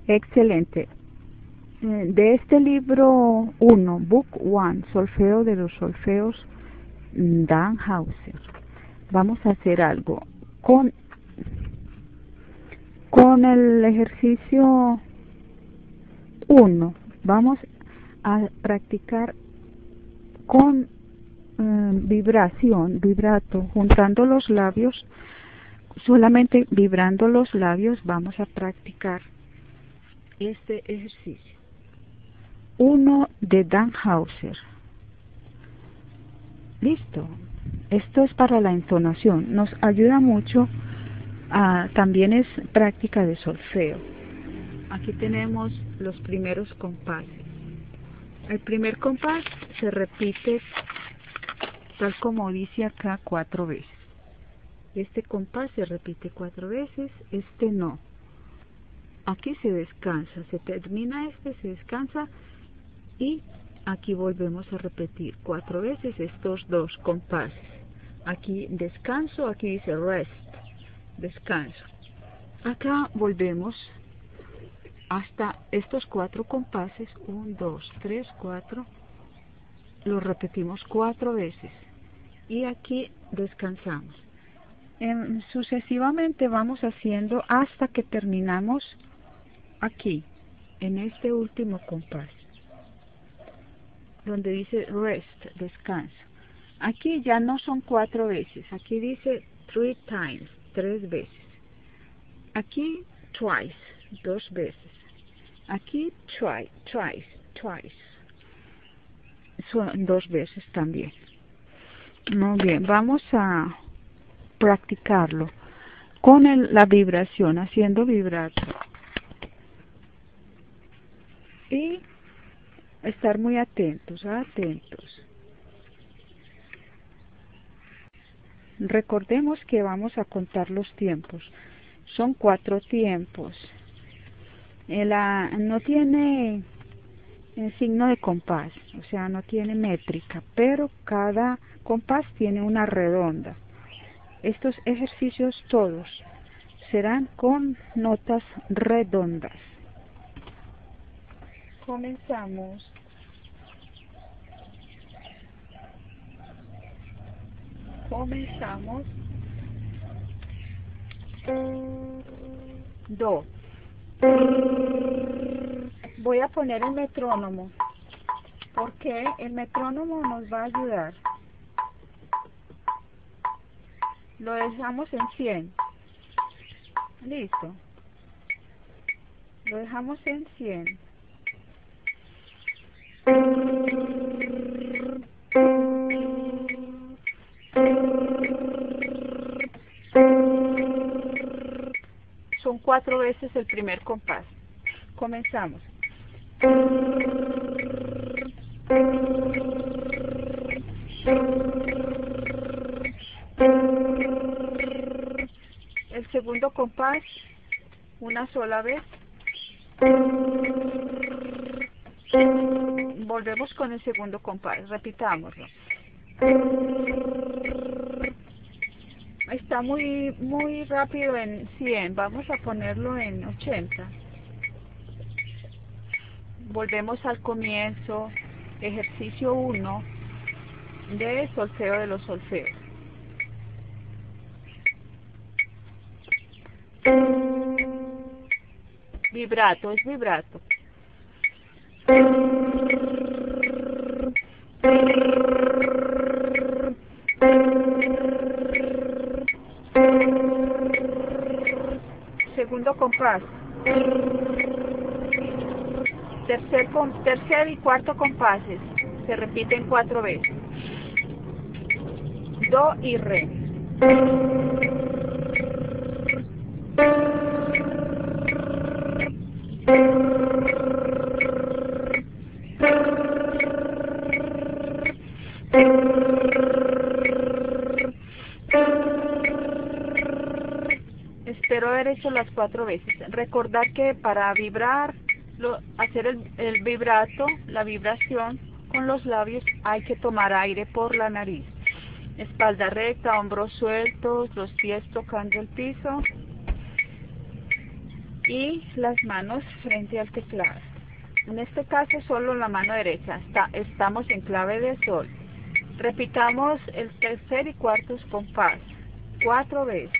Excelente. De este libro 1, Book 1, Solfeo de los solfeos, Dan Hauser, vamos a hacer algo con el ejercicio 1. Vamos a practicar con vibrato, juntando los labios, solamente vibrando los labios. Vamos a practicar este ejercicio 1 de Dan Hauser. Listo. Esto es para la entonación, nos ayuda mucho. También es práctica de solfeo. Aquí tenemos los primeros compases. El primer compás se repite tal como dice acá 4 veces. Este compás se repite 4 veces, este no. Aquí se descansa, se termina se descansa y aquí volvemos a repetir 4 veces estos dos compases. Aquí descanso, aquí dice rest, descanso. Acá volvemos hasta estos 4 compases, 1, 2, 3, 4, los repetimos 4 veces y aquí descansamos. Sucesivamente vamos haciendo hasta que terminamos aquí, en este último compás, donde dice rest, descanso. Aquí ya no son 4 veces, aquí dice 3 times, 3 veces. Aquí twice, 2 veces. Aquí twice, son 2 veces también. Muy bien, vamos a practicarlo con la vibración, haciendo vibrato. Y estar muy atentos, Recordemos que vamos a contar los tiempos. Son 4 tiempos. No tiene signo de compás, o sea, no tiene métrica, pero cada compás tiene una redonda. Estos ejercicios todos serán con notas redondas. Comenzamos. Do. Voy a poner el metrónomo, porque el metrónomo nos va a ayudar. Lo dejamos en 100. Listo. Lo dejamos en 100. Son 4 veces el primer compás. Comenzamos. El segundo compás, una sola vez. Volvemos con el segundo compás, repitámoslo. Está muy rápido en 100, vamos a ponerlo en 80. Volvemos al comienzo, ejercicio 1 de solfeo de los solfeos. Vibrato, es vibrato. Segundo compás. Tercer y cuarto compases se repiten 4 veces. Do y re. Espero haber hecho las 4 veces. Recordar que para vibrar, hacer el vibrato, la vibración con los labios, hay que tomar aire por la nariz. Espalda recta, hombros sueltos, los pies tocando el piso. y las manos frente al teclado. En este caso solo la mano derecha, estamos en clave de sol. Repitamos el tercer y cuarto compás 4 veces.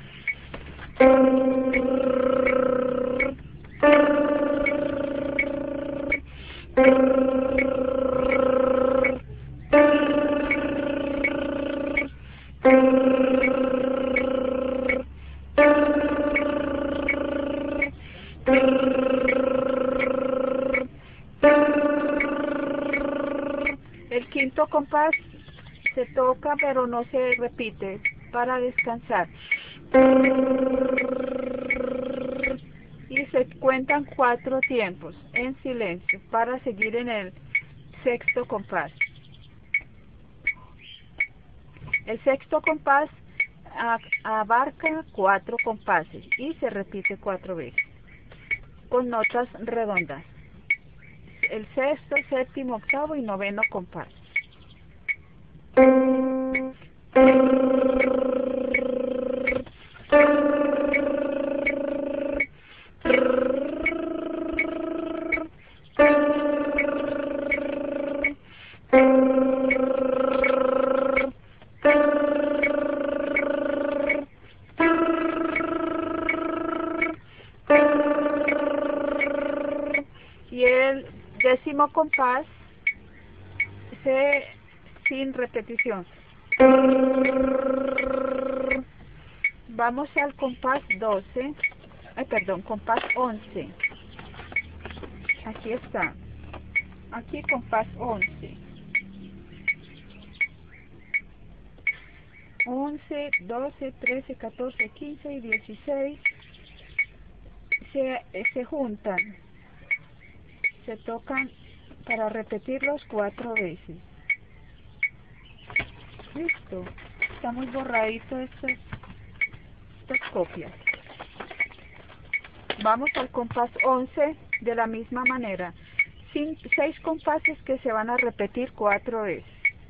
El quinto compás se toca pero no se repite para descansar. Y se cuentan 4 tiempos en silencio para seguir en el sexto compás. El sexto compás abarca 4 compases y se repite 4 veces con notas redondas. El sexto, séptimo, octavo y noveno compás. Y el décimo compás sin repetición. Vamos al compás 12, compás 11. Aquí está. Aquí compás 11. 11, 12, 13, 14, 15 y 16 se juntan. Se tocan para repetirlos 4 veces. Listo. Está muy borradito estas copias. Vamos al compás 11 de la misma manera. 6 compases que se van a repetir 4 veces.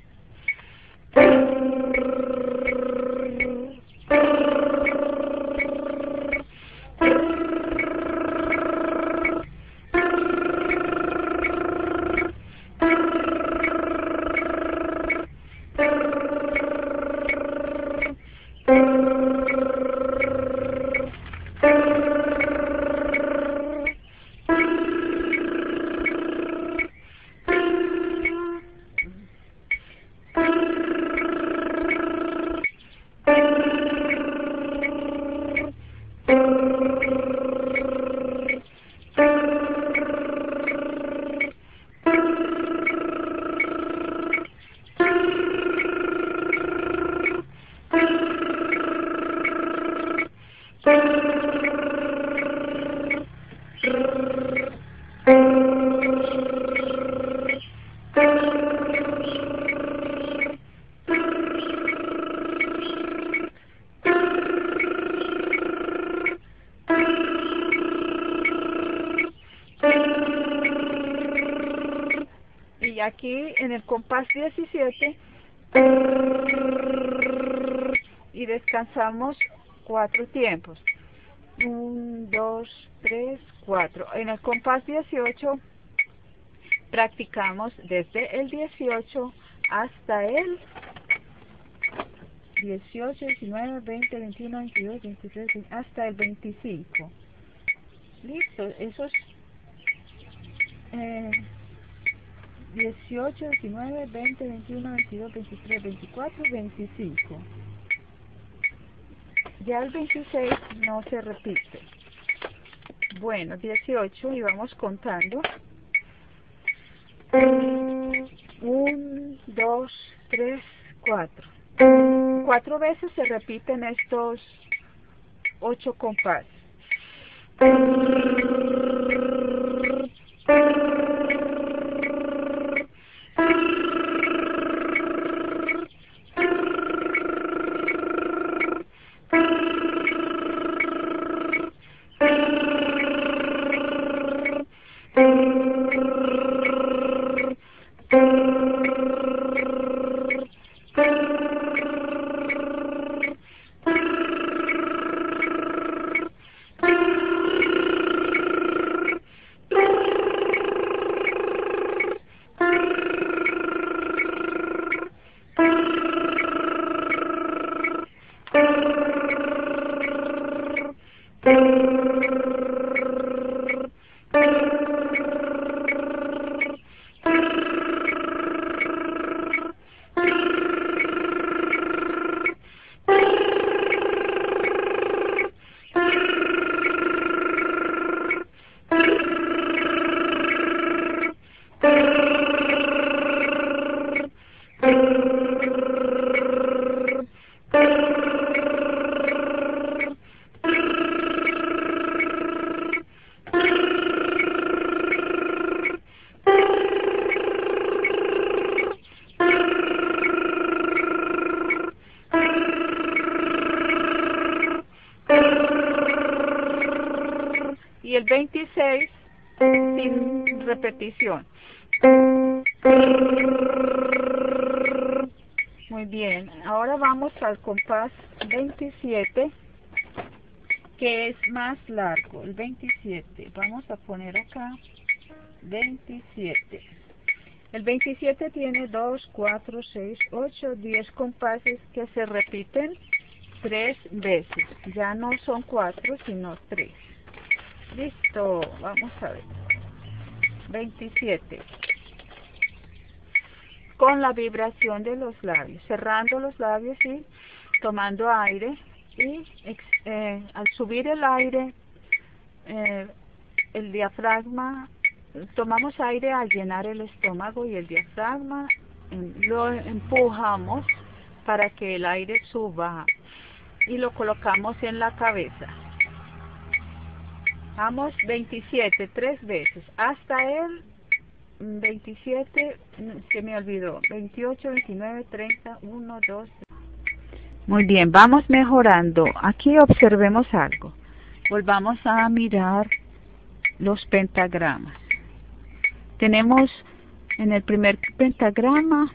Y aquí en el compás 17 y descansamos 4 tiempos. 1, 2, 3, 4. En el compás 18 practicamos desde el 18 hasta el 18, 19, 20, 21, 22, 23, hasta el 25. Listo, esos 18, 19, 20, 21, 22, 23, 24, 25. Ya el 26 no se repite. Bueno, 18 y vamos contando. 1, 2, 3, 4. 4 veces se repiten estos 8 compases. 26 sin repetición. Muy bien, ahora vamos al compás 27, que es más largo, el 27. Vamos a poner acá 27. El 27 tiene 2, 4, 6, 8, 10 compases que se repiten 3 veces. Ya no son 4, sino 3. Listo, vamos a ver. 27. Con la vibración de los labios, cerrando los labios y tomando aire. Y al subir el aire, el diafragma, tomamos aire al llenar el estómago y el diafragma lo empujamos para que el aire suba y lo colocamos en la cabeza. Vamos 27, 3 veces, hasta el 27, se me olvidó, 28, 29, 30, 1, 2. Muy bien, vamos mejorando. Aquí observemos algo. Volvamos a mirar los pentagramas. Tenemos en el primer pentagrama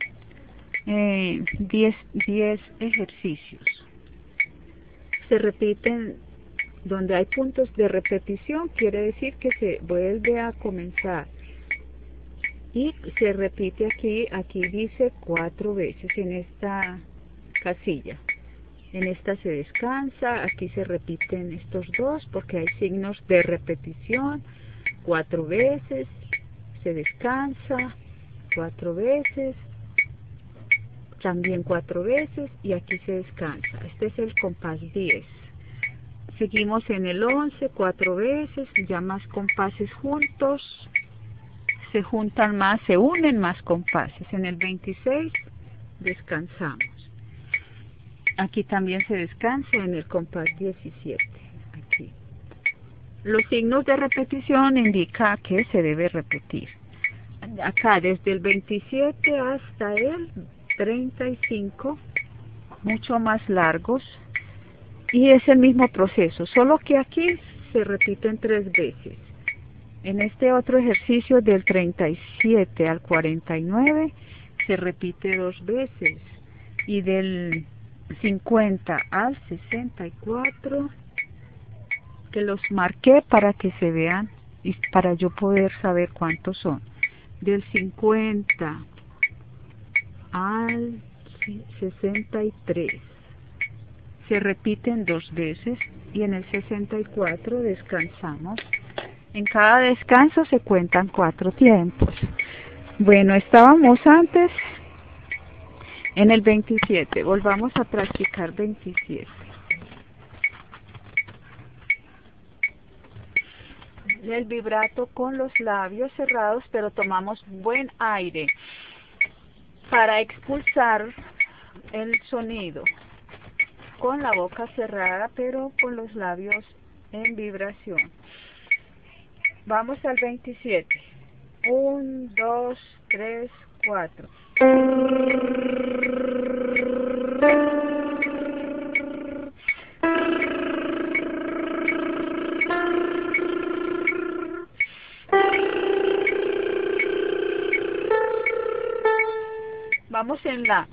10 ejercicios. Se repiten, donde hay puntos de repetición, quiere decir que se vuelve a comenzar. Y se repite aquí dice 4 veces en esta casilla. En esta se descansa, aquí se repiten estos dos porque hay signos de repetición. 4 veces, se descansa, 4 veces, también 4 veces y aquí se descansa. Este es el compás 10. Seguimos en el 11, 4 veces, ya más compases juntos, se juntan más, se unen más compases. En el 26 descansamos. Aquí también se descansa en el compás 17. Aquí. Los signos de repetición indican que se debe repetir. Acá desde el 27 hasta el 35, mucho más largos. Y es el mismo proceso, solo que aquí se repiten 3 veces. En este otro ejercicio del 37 al 49 se repite 2 veces. Y del 50 al 64, que los marqué para que se vean y para yo poder saber cuántos son. Del 50 al 63 se repiten 2 veces y en el 64 descansamos. En cada descanso se cuentan 4 tiempos. Bueno, estábamos antes en el 27, volvamos a practicar 27. El vibrato con los labios cerrados, pero tomamos buen aire para expulsar el sonido. Con la boca cerrada, pero con los labios en vibración. Vamos al 27. 1, 2, 3, 4. Vamos en la.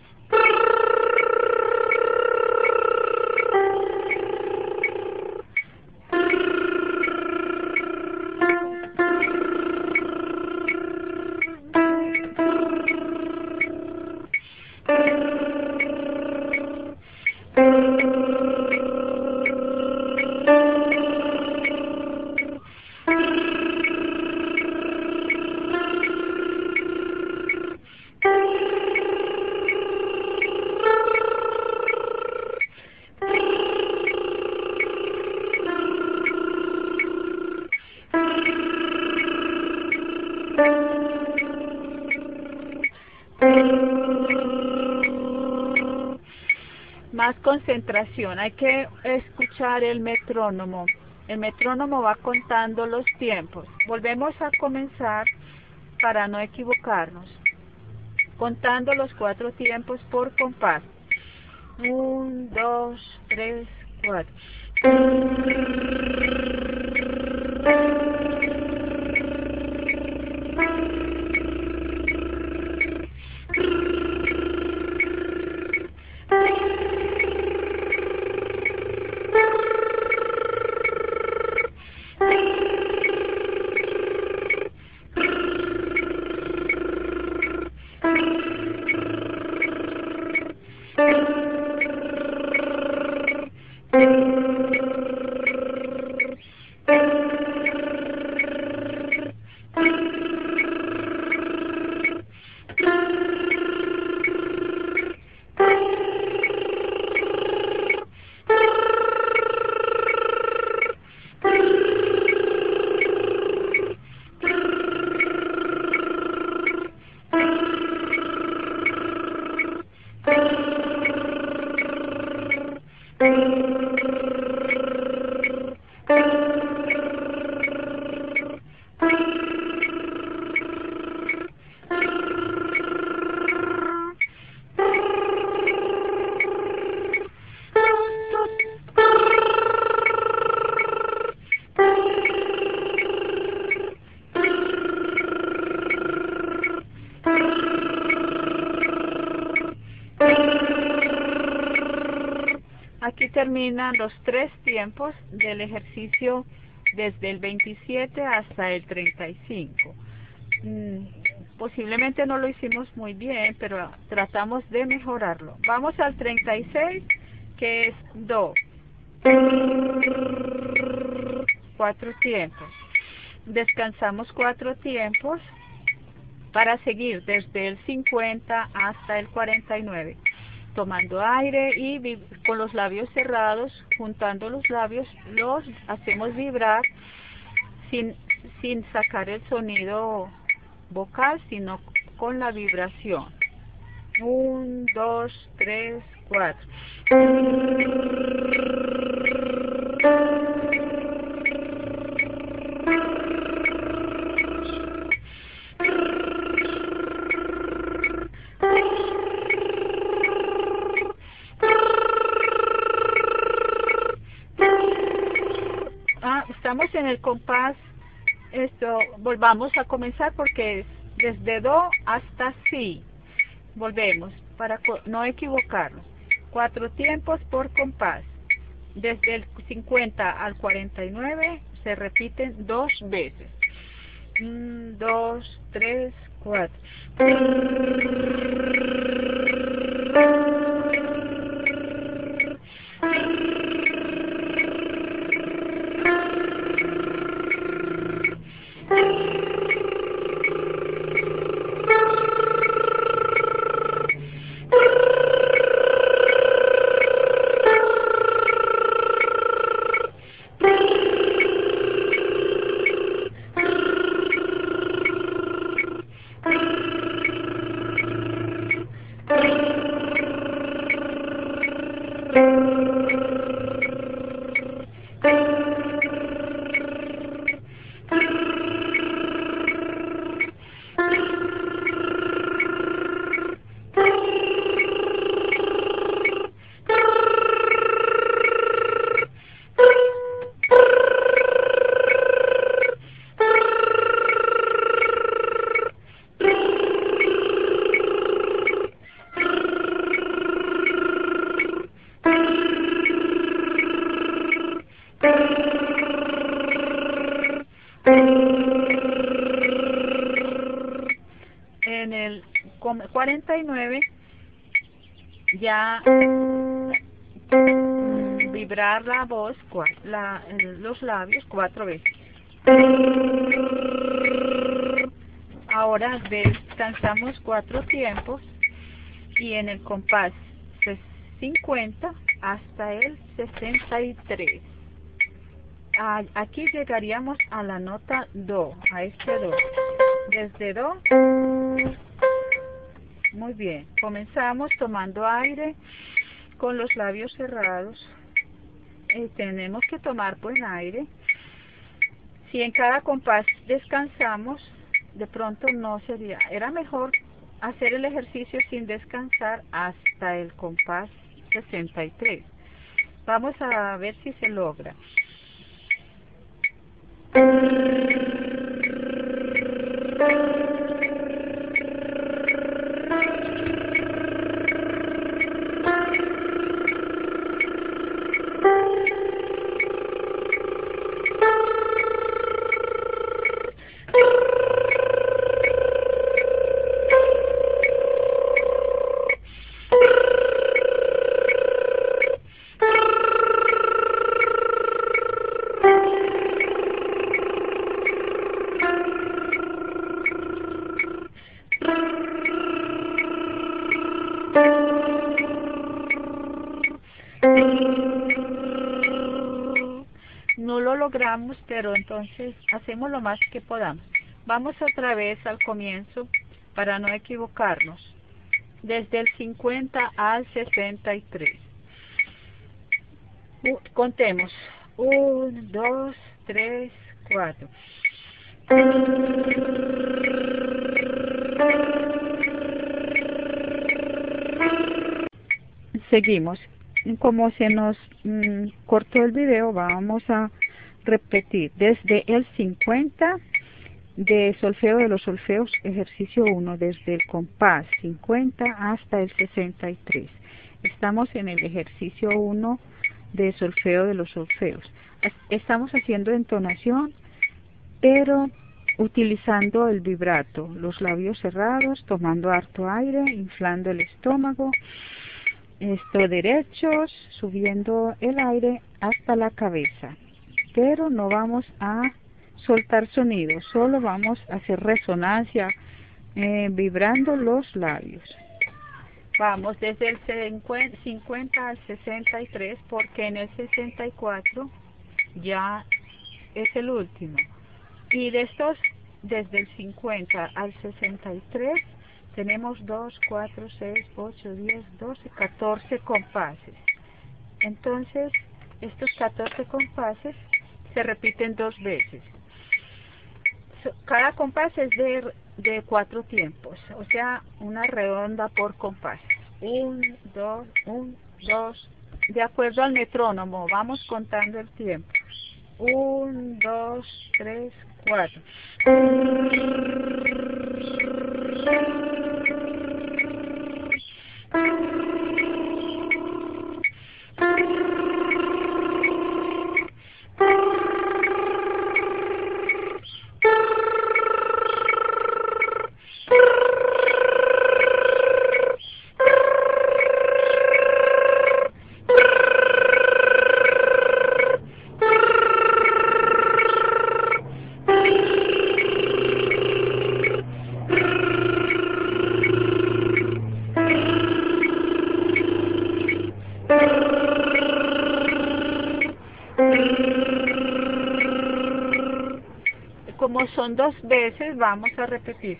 Más concentración, hay que escuchar el metrónomo. El metrónomo va contando los tiempos. Volvemos a comenzar para no equivocarnos. Contando los 4 tiempos por compás. 1, 2, 3, 4. Aquí terminan los 3 tiempos del ejercicio desde el 27 hasta el 35. Posiblemente no lo hicimos muy bien, pero tratamos de mejorarlo. Vamos al 36, que es Do. 4 tiempos. Descansamos 4 tiempos para seguir desde el 50 hasta el 49. Tomando aire y con los labios cerrados, juntando los labios, los hacemos vibrar sin sacar el sonido vocal, sino con la vibración. 1, 2, 3, 4. Estamos en el compás. Volvamos a comenzar porque es desde Do hasta Si. Volvemos para no equivocarnos. 4 tiempos por compás. Desde el 50 al 49 se repiten 2 veces. 1, 2, 3, 4. En el 49 ya vibrar la voz, los labios 4 veces. Ahora descansamos 4 tiempos y en el compás 50 hasta el 63. Aquí llegaríamos a la nota Do, a este Do. Desde Do, muy bien, comenzamos tomando aire con los labios cerrados. Tenemos que tomar buen aire. Si en cada compás descansamos, de pronto no sería, era mejor hacer el ejercicio sin descansar hasta el compás 63. Vamos a ver si se logra. No lo logramos, pero entonces hacemos lo más que podamos. Vamos otra vez al comienzo para no equivocarnos. Desde el 50 al 63. Contemos. 1, 2, 3, 4. Seguimos. Como se nos cortó el video, vamos a repetir desde el 50 de solfeo de los solfeos, ejercicio 1, desde el compás 50 hasta el 63. Estamos en el ejercicio 1 de solfeo de los solfeos. Estamos haciendo entonación, pero utilizando el vibrato, los labios cerrados, tomando harto aire, inflando el estómago, derechos, subiendo el aire hasta la cabeza, pero no vamos a soltar sonidos, solo vamos a hacer resonancia, vibrando los labios. Vamos desde el 50 al 63, porque en el 64 ya es el último. Y de estos, desde el 50 al 63, tenemos 2, 4, 6, 8, 10, 12, 14 compases. Entonces, estos 14 compases se repiten 2 veces. Cada compás es de 4 tiempos, o sea, una redonda por compás. 1, 2, 1, 2, de acuerdo al metrónomo, vamos contando el tiempo. 1, 2, 3, 4. Como son 2 veces, vamos a repetir.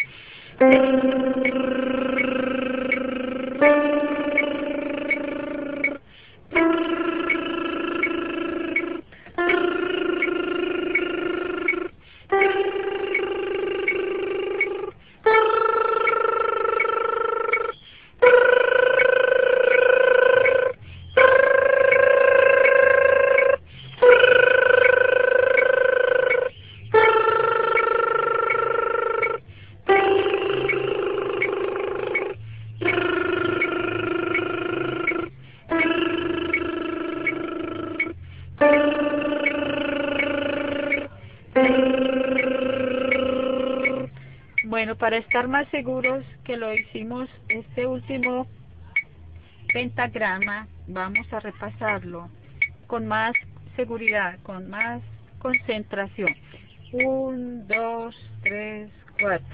Bueno, para estar más seguros que lo hicimos, este último pentagrama, vamos a repasarlo con más seguridad, con más concentración. 1, 2, 3, 4.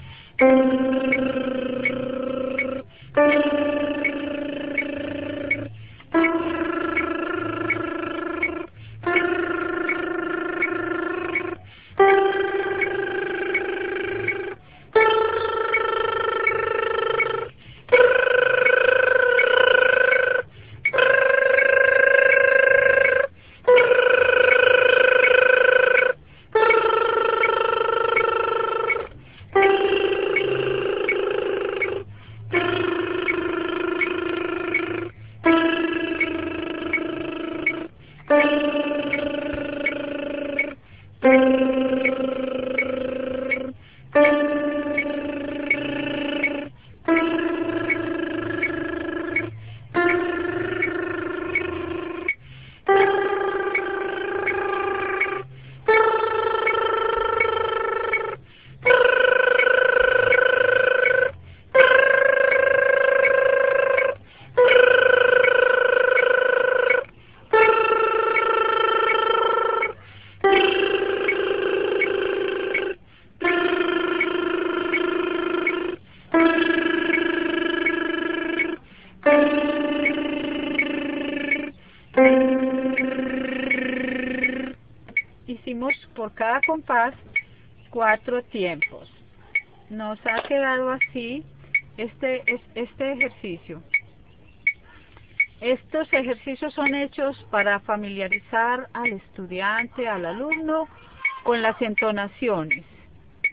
Hicimos por cada compás 4 tiempos. Nos ha quedado así este ejercicio. Estos ejercicios son hechos para familiarizar al estudiante, al alumno, con las entonaciones.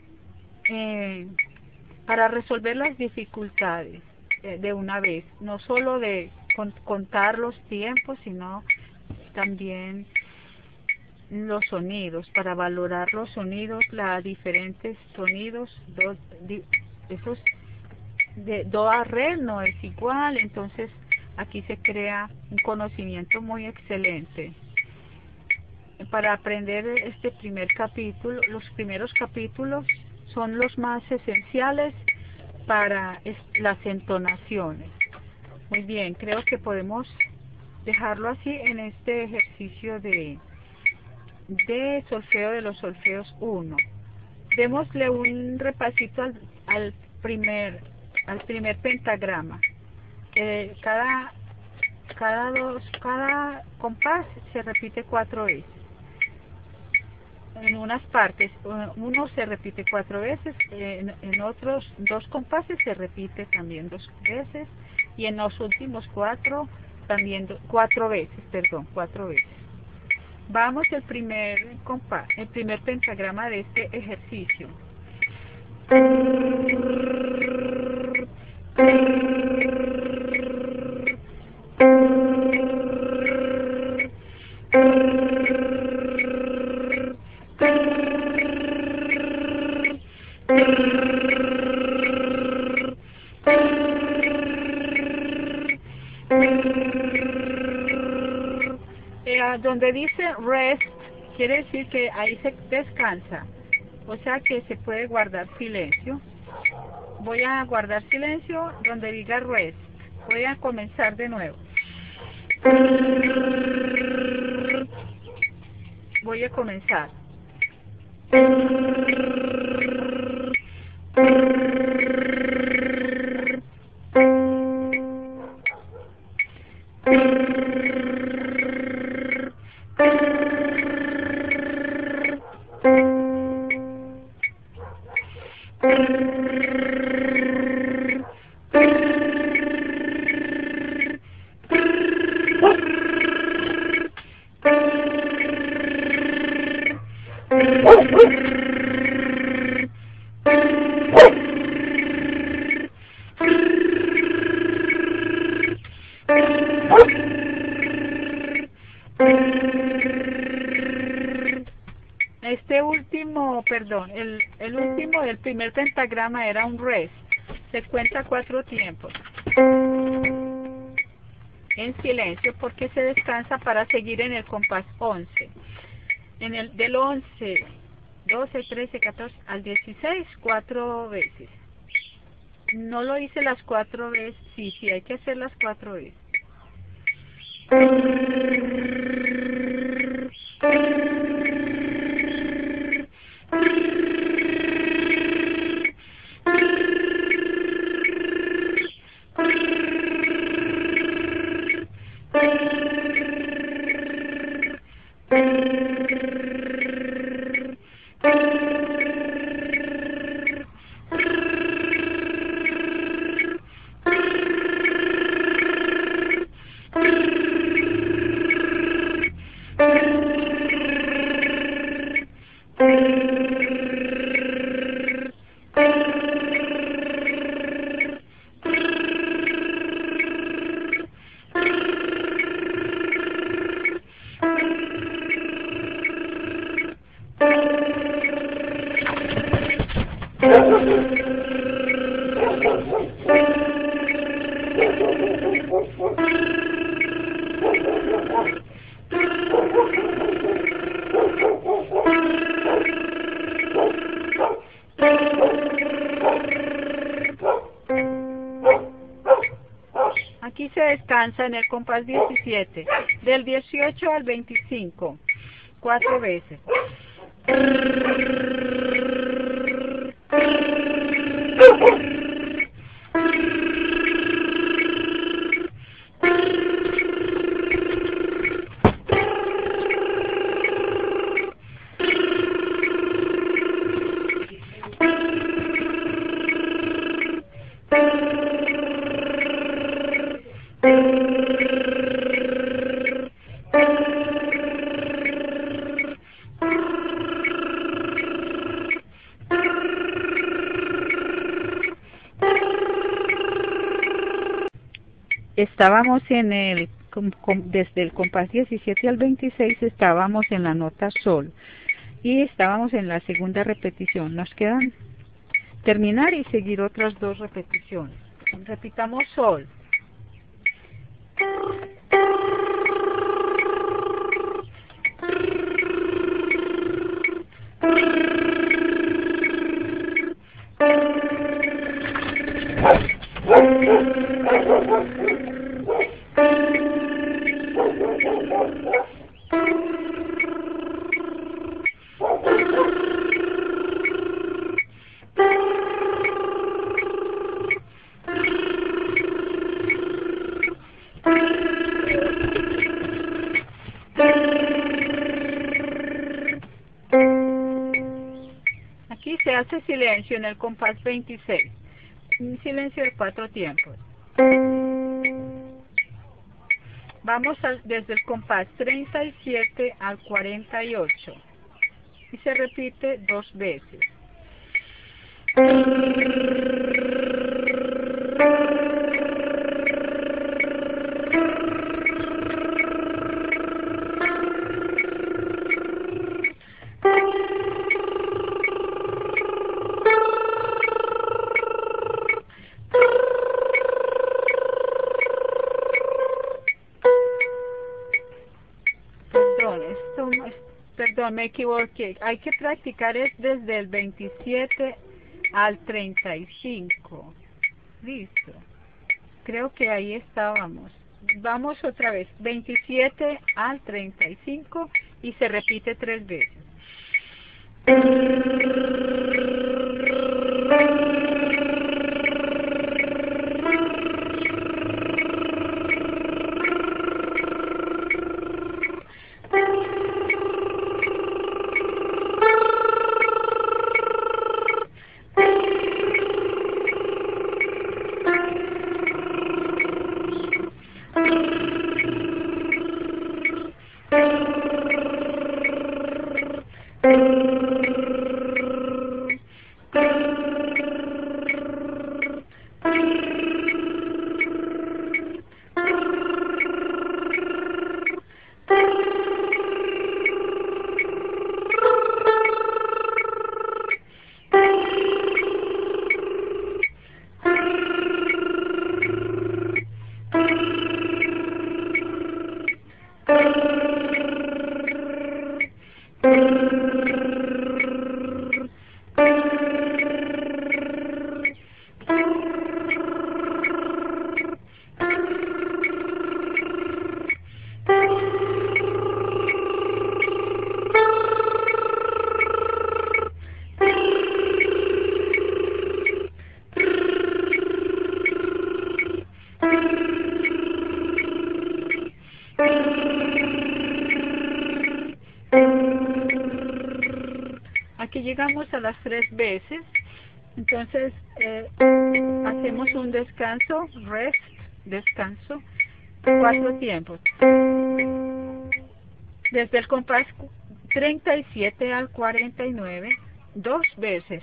eh, para resolver las dificultades de una vez, no solo de contar los tiempos, sino también los sonidos, para valorar los sonidos, los diferentes sonidos, esos de do a re no es igual, entonces aquí se crea un conocimiento muy excelente. Para aprender este primer capítulo, los primeros capítulos son los más esenciales para las entonaciones. Muy bien, creo que podemos dejarlo así en este ejercicio de solfeo de los solfeos 1. Démosle un repasito al primer pentagrama. Cada compás se repite 4 veces. En unas partes, uno se repite 4 veces, en otros 2 compases se repite también 2 veces, y en los últimos 4 también 4 veces, 4 veces. Vamos el primer compás, el primer pentagrama de este ejercicio. Donde dice rest, quiere decir que ahí se descansa, o sea que se puede guardar silencio. Voy a guardar silencio donde diga rest. Voy a comenzar de nuevo. Voy a comenzar. Este último, perdón, el último del primer pentagrama era un rest. Se cuenta 4 tiempos. En silencio, porque se descansa para seguir en el compás 11. En el del 11, 12, 13, 14 al 16, 4 veces. No lo hice las 4 veces. Sí, hay que hacer las 4 veces. Aquí se descansa en el compás 17, del 18 al 25, 4 veces. estábamos en el, desde el compás 17 al 26 estábamos en la nota sol y estábamos en la segunda repetición. Nos quedan terminar y seguir otras 2 repeticiones. Repitamos sol. Aquí se hace silencio en el compás 26. Un silencio de 4 tiempos. Vamos desde el compás 37 al 48 y se repite 2 veces. Perdón, me equivoqué. Hay que practicar es desde el 27 al 35. Listo. Creo que ahí estábamos. Vamos otra vez. 27 al 35 y se repite 3 veces. Aquí llegamos a las 3 veces, entonces hacemos un descanso, rest, descanso, 4 tiempos. Desde el compás 37 al 49, 2 veces.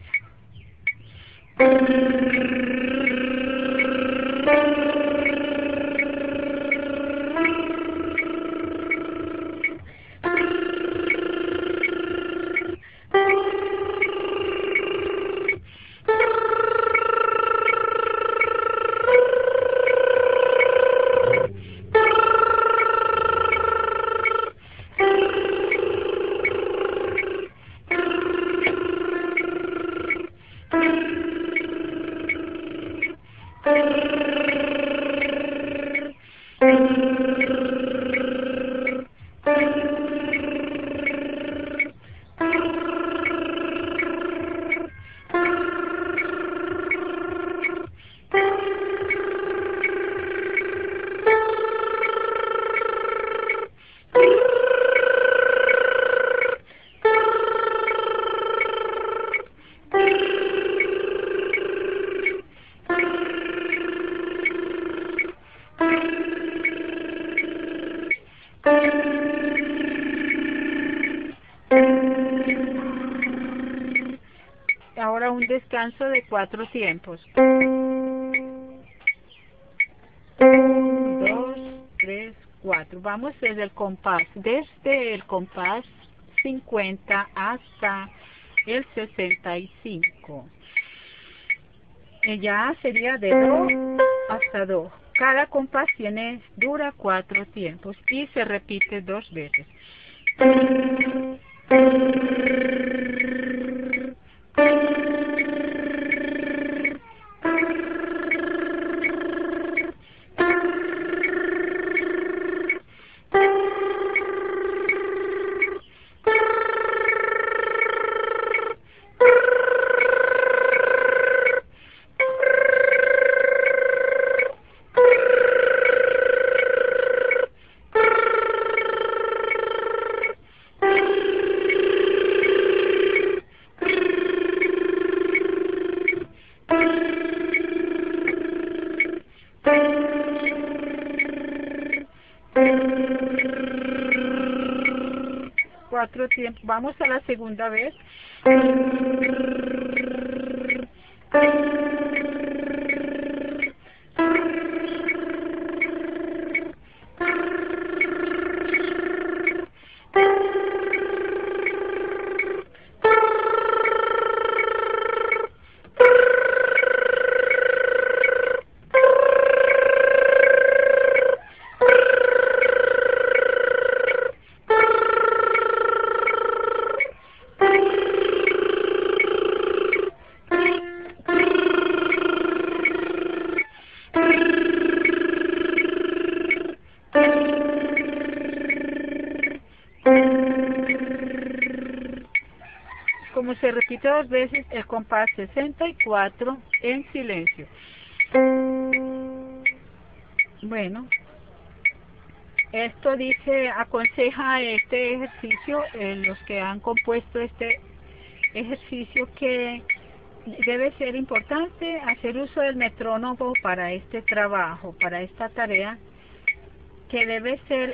Ahora un descanso de 4 tiempos. 1, 4. Vamos desde el compás 50 hasta el 65. Ya sería de do hasta do. Cada compás dura 4 tiempos y se repite 2 veces. Cuatro tiempos. Vamos a la segunda vez. Como se repite 2 veces, el compás 64 en silencio. Bueno, esto aconseja este ejercicio, los que han compuesto este ejercicio, que debe ser importante hacer uso del metrónomo para este trabajo, para esta tarea, que debe ser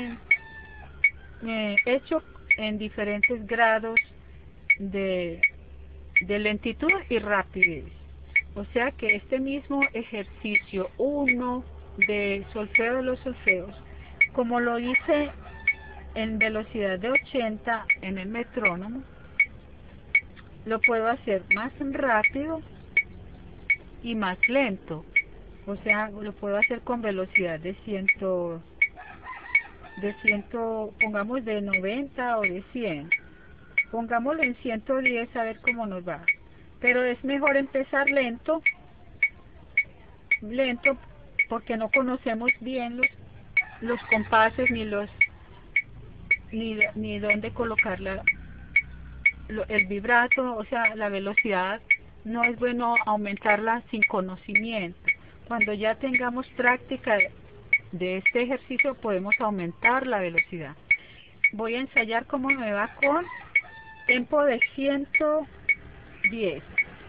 hecho en diferentes grados de lentitud y rapidez. O sea que este mismo ejercicio 1 de solfeo de los solfeos, como lo hice en velocidad de 80 en el metrónomo, lo puedo hacer más rápido y más lento. O sea, lo puedo hacer con velocidad de 100, pongamos de 90 o de 100. Pongámoslo en 110 a ver cómo nos va. Pero es mejor empezar lento, porque no conocemos bien los compases ni dónde colocar el vibrato, o sea, la velocidad. No es bueno aumentarla sin conocimiento. Cuando ya tengamos práctica de este ejercicio podemos aumentar la velocidad. Voy a ensayar cómo me va con tempo de 110.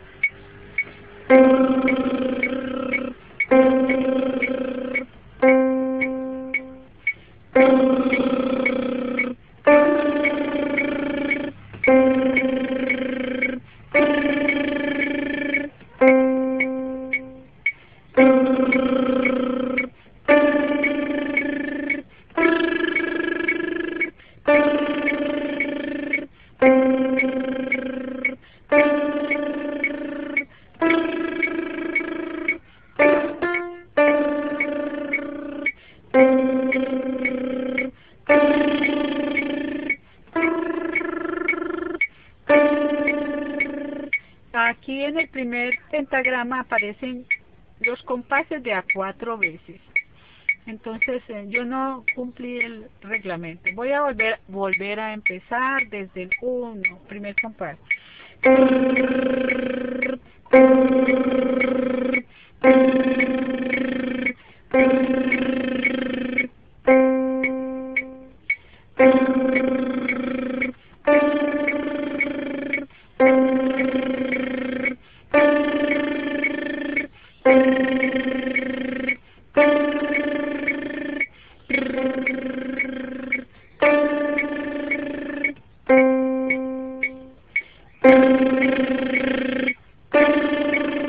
Aquí en el primer pentagrama aparecen los compases de a 4 veces. Entonces yo no cumplí el reglamento. Voy a volver a empezar desde el 1, primer compás.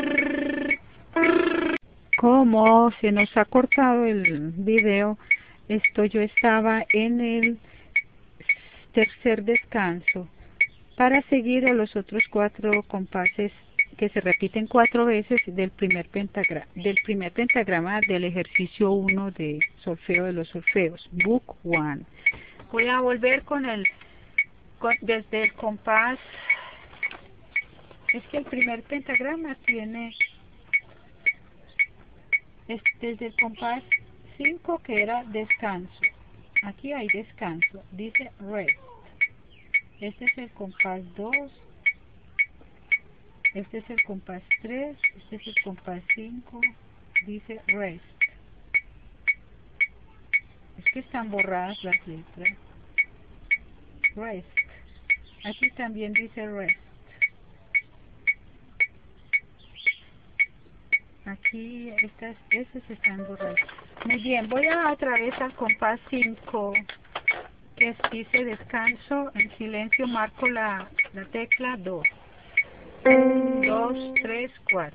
Como se nos ha cortado el video, yo estaba en el tercer descanso para seguir a los otros 4 compases que se repiten 4 veces del primer pentagrama del ejercicio 1 de solfeo de los solfeos, Book 1. Voy a volver desde el compás. Es que el primer pentagrama tiene desde el compás 5, que era descanso. Aquí hay descanso, dice rest. Este es el compás 2, este es el compás 3, este es el compás 5, dice rest. Es que están borradas las letras. Rest. Aquí también dice rest. Aquí estas están borradas. Muy bien, voy otra vez al compás 5, que dice descanso. En silencio marco la tecla 2. 1, 2, 3, 4.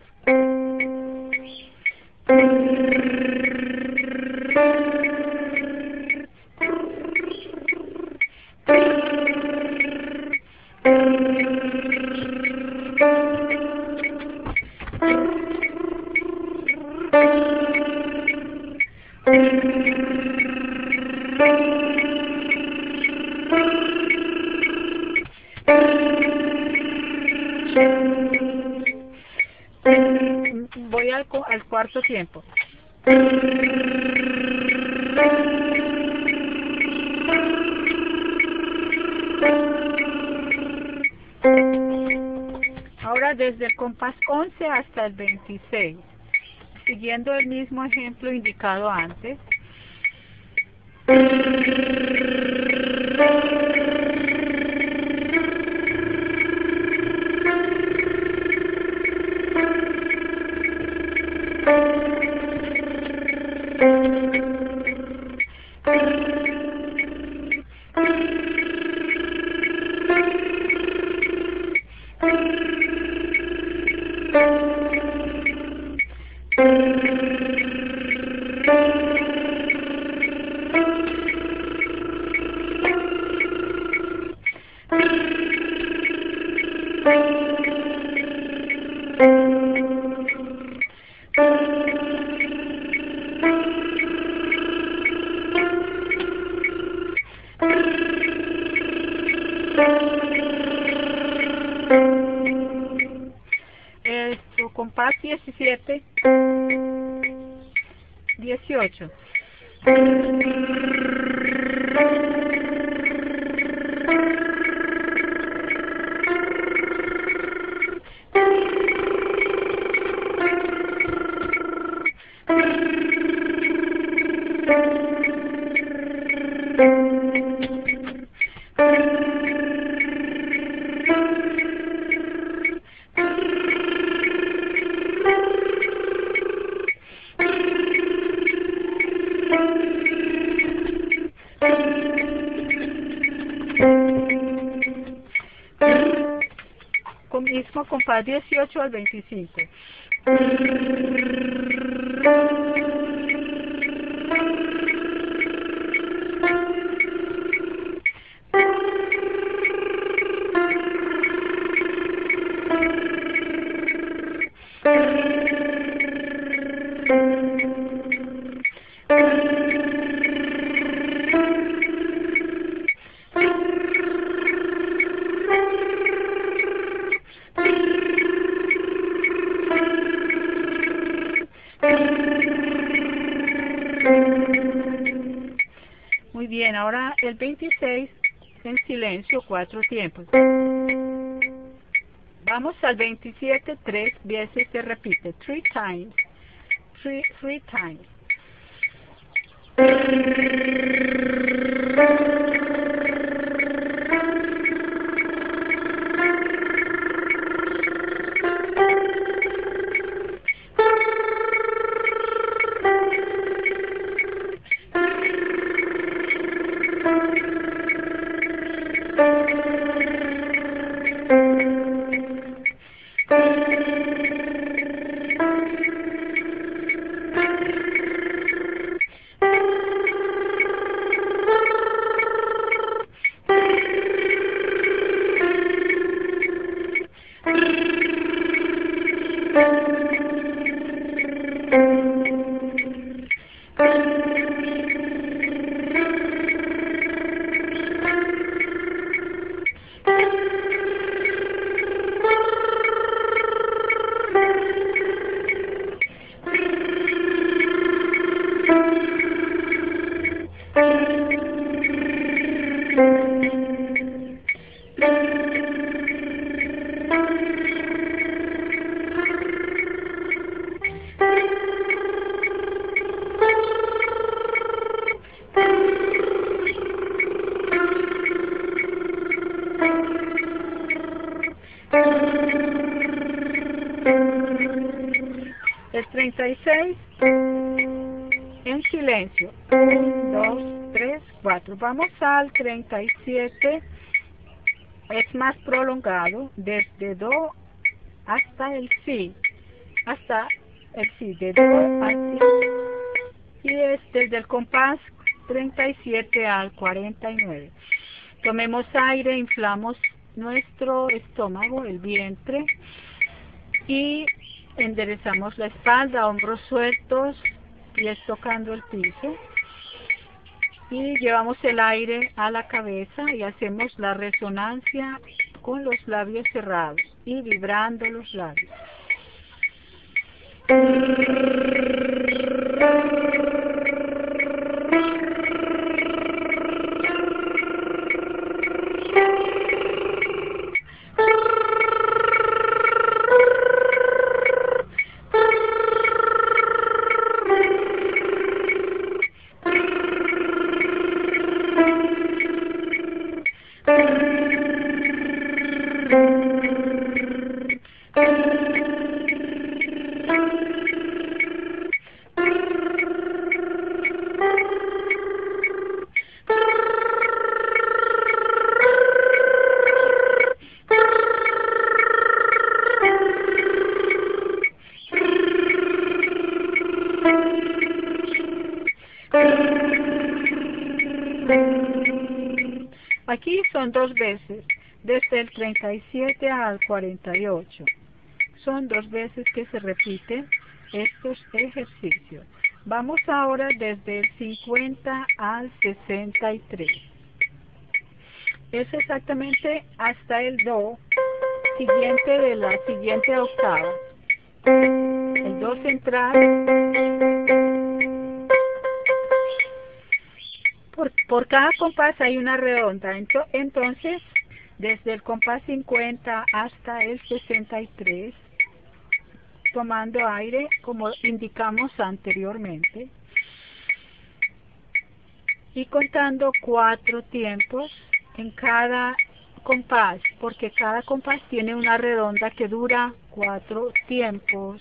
Voy al cuarto tiempo. Ahora desde el compás 11 hasta el 26, siguiendo el mismo ejemplo indicado antes. Su compás 17, 18. Con mismo compás 18 al 25. Muy bien, ahora el 26 en silencio, 4 tiempos. Vamos al 27, 3 veces se repite, 3 times, 3 times. El 36 en silencio. 1, 2, 3, 4. Vamos al 37. Es más prolongado, desde do hasta el si. Hasta el si, de do a si. Y es desde el compás 37 al 49. Tomemos aire, inflamos nuestro estómago, el vientre, y enderezamos la espalda, hombros sueltos, pies tocando el piso, y llevamos el aire a la cabeza y hacemos la resonancia con los labios cerrados y vibrando los labios. Aquí son 2 veces, desde el 37 al 48. Son 2 veces que se repiten estos ejercicios. Vamos ahora desde el 50 al 63. Es exactamente hasta el do siguiente de la siguiente octava. El do central. Por cada compás hay una redonda, entonces desde el compás 50 hasta el 63, tomando aire como indicamos anteriormente, y contando 4 tiempos en cada compás, porque cada compás tiene una redonda que dura 4 tiempos.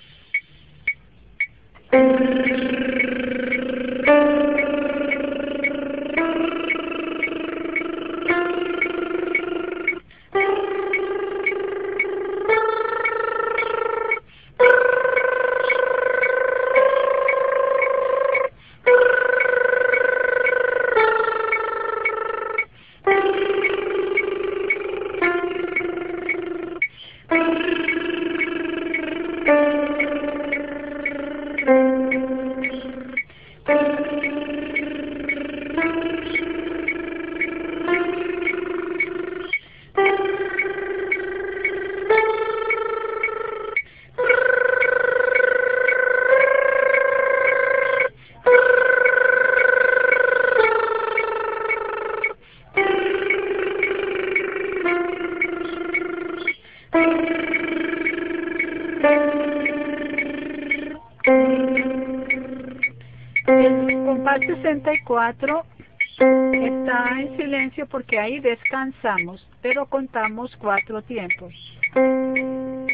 El compás 64 está en silencio porque ahí descansamos, pero contamos 4 tiempos. 1,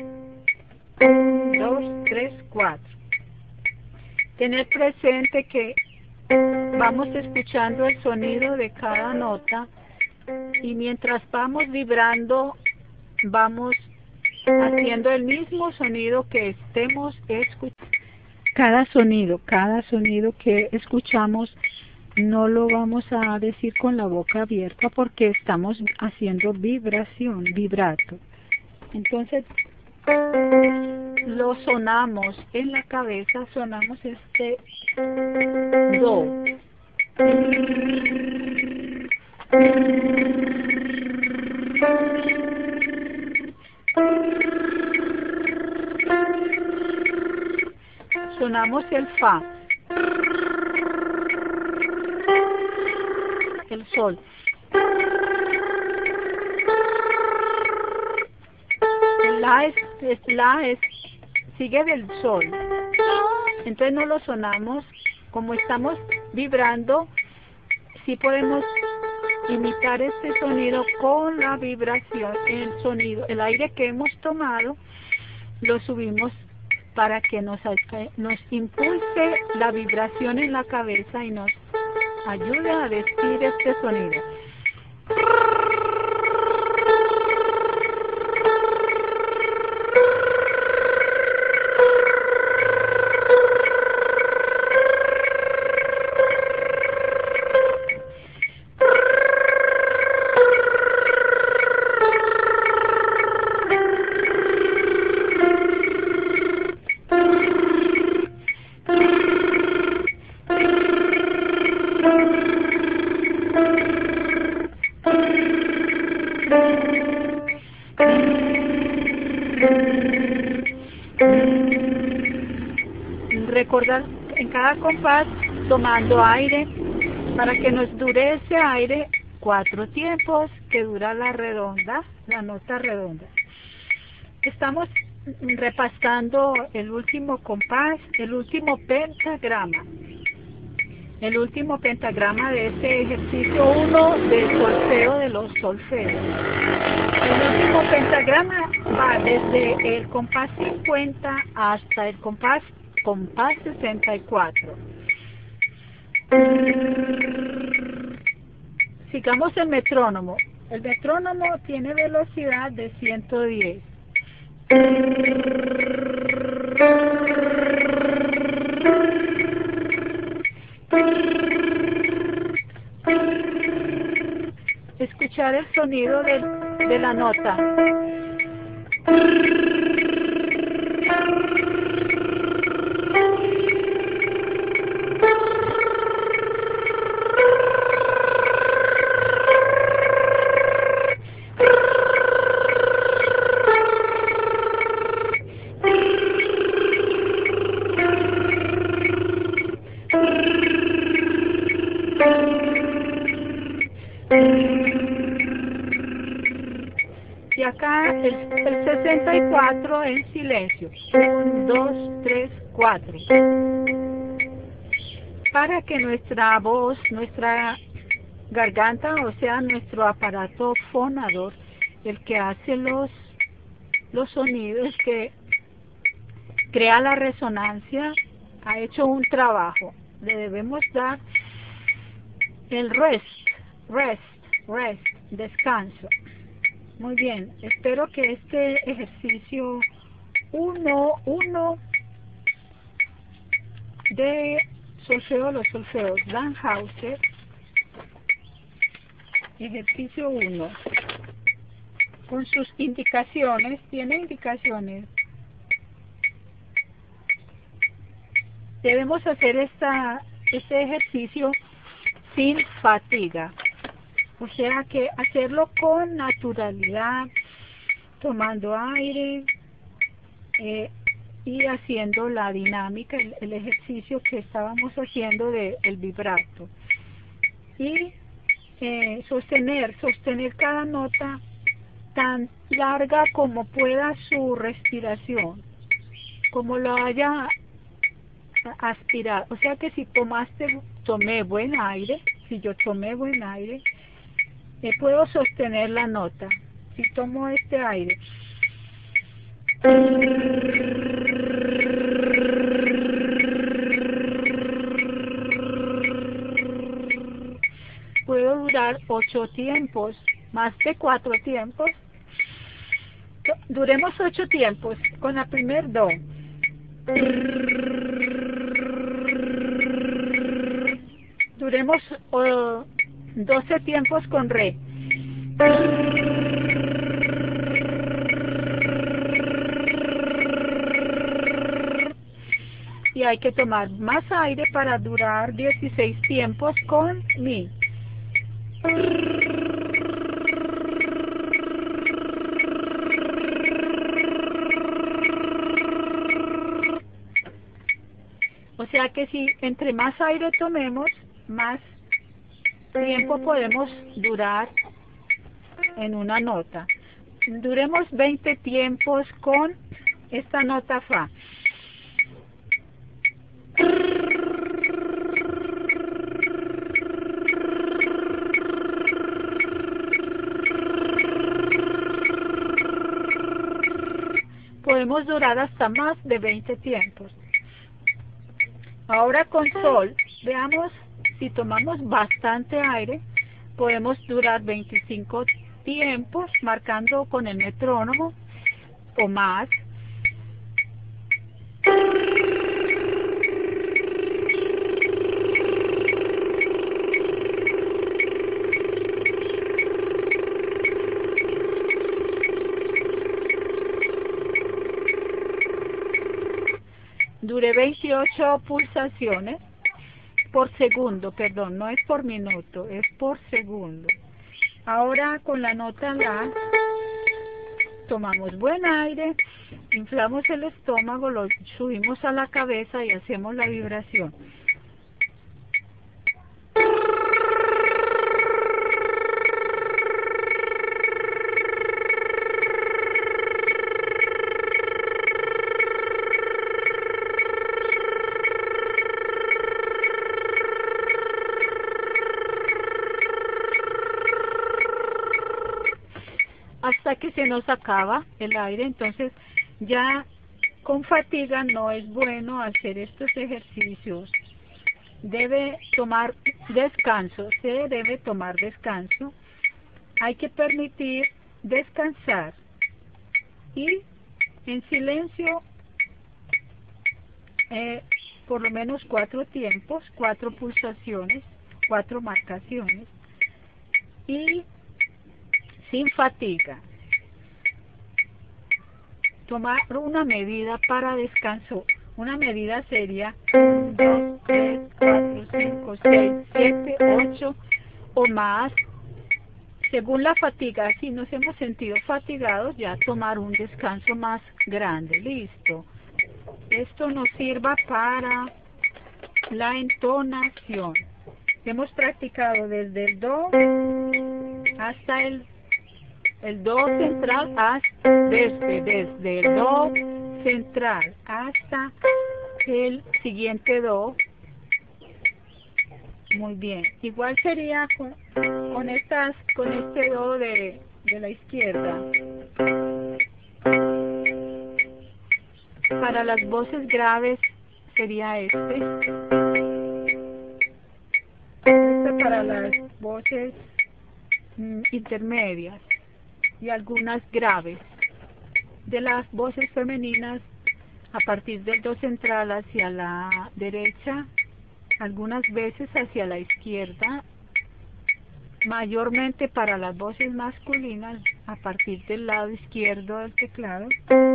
2, 3, 4. Tener presente que vamos escuchando el sonido de cada nota y mientras vamos vibrando, vamos haciendo el mismo sonido que estemos escuchando. Cada sonido que escuchamos no lo vamos a decir con la boca abierta porque estamos haciendo vibración, vibrato. Entonces lo sonamos en la cabeza, sonamos este do. Sonamos el fa, el sol. La es sigue del sol. Entonces no lo sonamos, como estamos vibrando, sí podemos imitar este sonido con la vibración, el sonido, el aire que hemos tomado lo subimos para que nos impulse la vibración en la cabeza y nos ayude a decir este sonido. Recordar en cada compás tomando aire para que nos dure ese aire 4 tiempos que dura la redonda, la nota redonda. Estamos repasando el último compás, el último pentagrama. El último pentagrama de este ejercicio 1 del solfeo de los solfeos. El último pentagrama va desde el compás 50 hasta el compás 64. Sigamos el metrónomo. El metrónomo tiene velocidad de 110. Escuchar el sonido de la nota. Y acá el 64 en silencio. 1, 2, 3, 4. Para que nuestra voz, nuestra garganta, o sea, nuestro aparato fonador, el que hace los sonidos, que crea la resonancia, ha hecho un trabajo. Le debemos dar el rest, descanso. Muy bien, espero que este ejercicio 1 de solfeo, los solfeos Danhauser, ejercicio 1, con sus indicaciones, tiene indicaciones. Debemos hacer este ejercicio sin fatiga. O sea que hacerlo con naturalidad, tomando aire y haciendo la dinámica, el ejercicio que estábamos haciendo del vibrato. Y sostener cada nota tan larga como pueda su respiración, como lo haya aspirado. O sea que si tomé buen aire, si yo tomé buen aire, puedo sostener la nota. Si tomo este aire, puedo durar 8 tiempos, más de 4 tiempos. Duremos 8 tiempos con la primer do. Duremos 12 tiempos con re. Y hay que tomar más aire para durar 16 tiempos con mi. O sea que si entre más aire tomemos, más tiempo podemos durar en una nota. Duremos 20 tiempos con esta nota fa. podemos durar hasta más de 20 tiempos. Ahora con sol, veamos si tomamos bastante aire, podemos durar 25 tiempos marcando con el metrónomo o más. Duré 28 pulsaciones por segundo, perdón, no es por minuto, es por segundo. Ahora con la nota La, tomamos buen aire, inflamos el estómago, lo subimos a la cabeza y hacemos la vibración. Hasta que se nos acaba el aire. Entonces ya con fatiga no es bueno hacer estos ejercicios. Debe tomar descanso, se debe tomar descanso. Hay que permitir descansar y en silencio por lo menos 4 tiempos, 4 pulsaciones, 4 marcaciones y sin fatiga. Tomar una medida para descanso. Una medida sería 1, 2, 3, 4, 5, 6, 7, 8 o más. Según la fatiga, si nos hemos sentido fatigados, ya tomar un descanso más grande. Listo. Esto nos sirva para la entonación. Hemos practicado desde el Do hasta el Do central, hasta desde el Do central hasta el siguiente Do. Muy bien. Igual sería con este Do de la izquierda. Para las voces graves sería este para las voces intermedias y algunas graves. De las voces femeninas, a partir del Do central hacia la derecha, algunas veces hacia la izquierda, mayormente para las voces masculinas, a partir del lado izquierdo del teclado.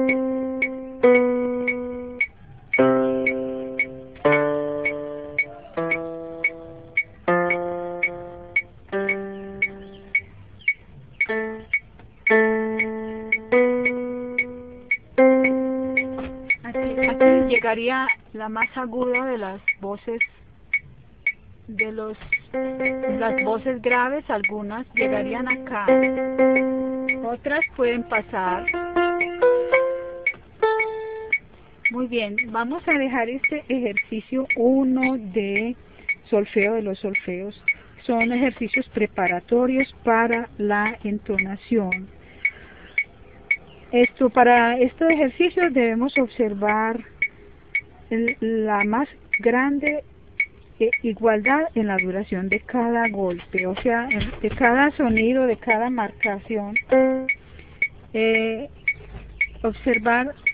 Aquí llegaría la más aguda de las voces las voces graves, algunas llegarían acá, otras pueden pasar. Muy bien, vamos a dejar este ejercicio 1 de solfeo de los solfeos. Son ejercicios preparatorios para la entonación. Para estos ejercicios debemos observar la más grande igualdad en la duración de cada golpe, o sea, de cada sonido, de cada marcación. Observar